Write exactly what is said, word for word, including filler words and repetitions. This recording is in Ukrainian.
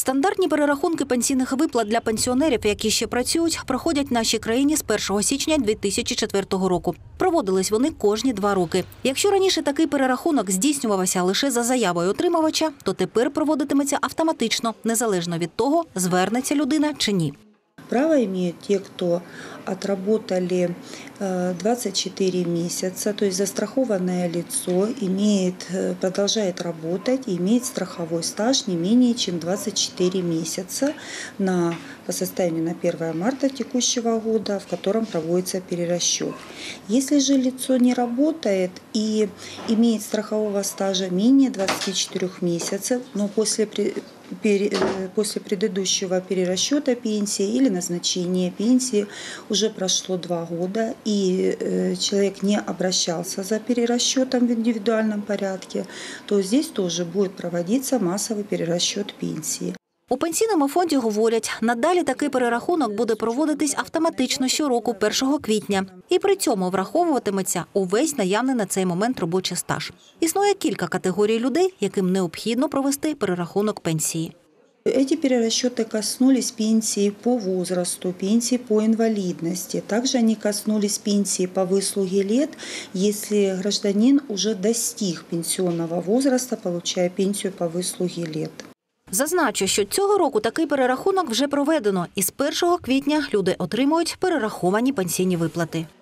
Стандартні перерахунки пенсійних виплат для пенсіонерів, які ще працюють, проходять в нашій країні з першого січня дві тисячі четвертого року. Проводились вони кожні два роки. Якщо раніше такий перерахунок здійснювався лише за заявою отримувача, то тепер проводитиметься автоматично, незалежно від того, звернеться людина чи ні. Право имеют те, кто отработали двадцать четыре месяца, то есть застрахованное лицо имеет, продолжает работать и имеет страховой стаж не менее чем двадцать четыре месяца на, по состоянию на первое марта текущего года, в котором проводится перерасчет. Если же лицо не работает и имеет страхового стажа менее двадцати четырёх месяцев, но после После предыдущего перерасчета пенсии или назначения пенсии уже прошло два года, и человек не обращался за перерасчетом в индивидуальном порядке, то здесь тоже будет проводиться массовый перерасчет пенсии. У пенсійному фонді говорять, надалі такий перерахунок буде проводитись автоматично щороку першого квітня. І при цьому враховуватиметься увесь наявний на цей момент робочий стаж. Існує кілька категорій людей, яким необхідно провести перерахунок пенсії. Эти перерасчеты коснулись пенсии по возрасту, пенсии по инвалидности. Также они коснулись пенсии по выслуге лет, если гражданин уже достиг пенсионного возраста, получая пенсию по выслуге лет. Зазначу, що цього року такий перерахунок вже проведено, і з першого квітня люди отримують перераховані пенсійні виплати.